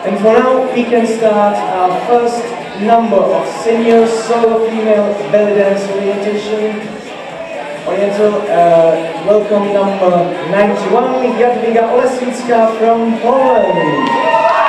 And for now, we can start our first number of senior solo female belly dance orientation. Welcome number 91, Jadwiga Olesnicka from Poland.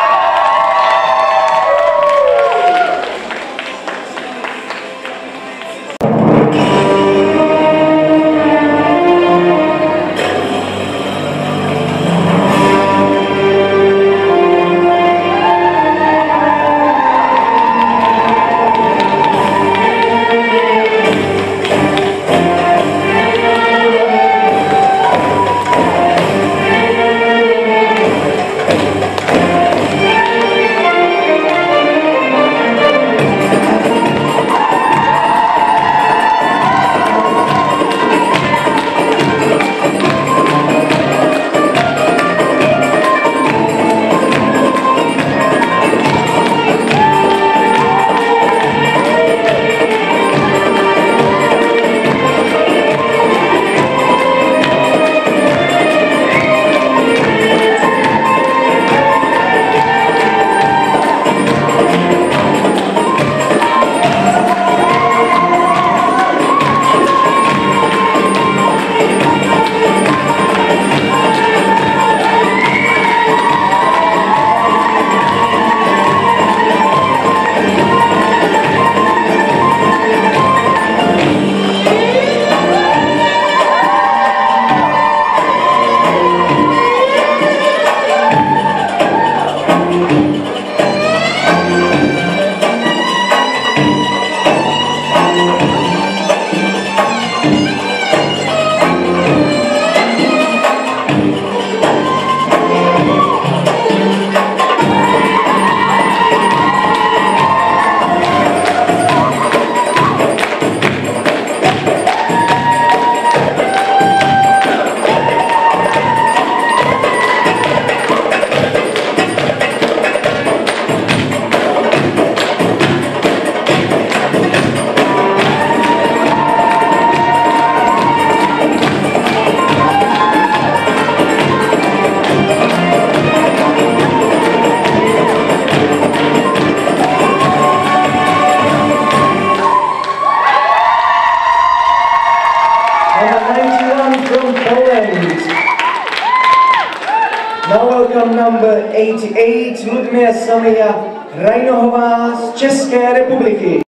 Now welcome number 88, Ludmila Samia Rajnohová z České republiky.